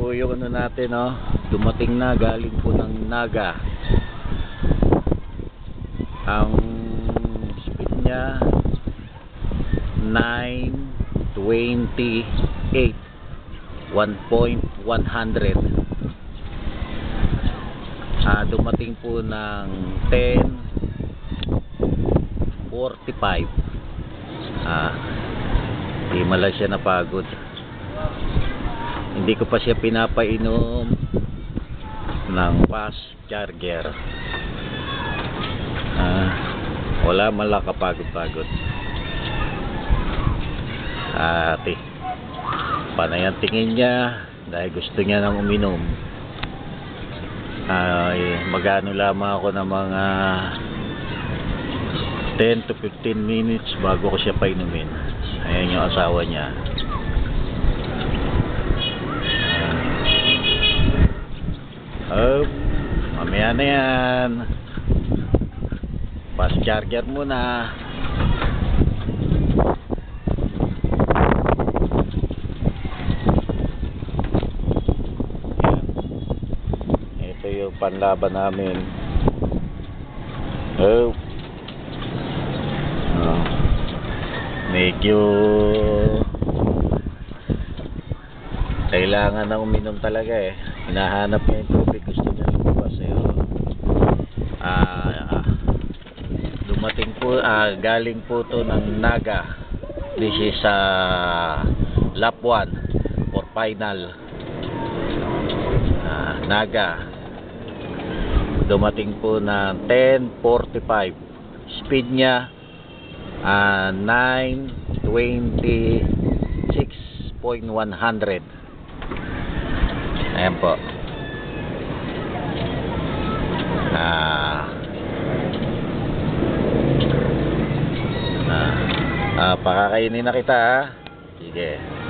po yung ano natin, no? Dumating na, galing po ng Naga. Ang speed niya 928 1.100. Dumating po ng 10:45. Di mala siya napagod. Hindi ko pa siya pinapainom ng fast charger. Wala man lang kapagod-pagod. Ate, panay ang tingin niya dahil gusto niya nang uminom. Magano lamang ako ng mga 10 to 15 minutes bago ko siya painumin. Ayan yung asawa niya. Mamaya na yan. Fast charger muna. Ito yung panlaban namin. Medyo kailangan na uminom talaga eh. Hinahanap niya yung tubig, gusto niya lumabas eh. Dumating po, galing po to ng Naga. This is lap 1 for final. Naga. Dumating po na 10:45. Speed niya 926.100. Ayan po. Pakakainin na kita, ha. Sige.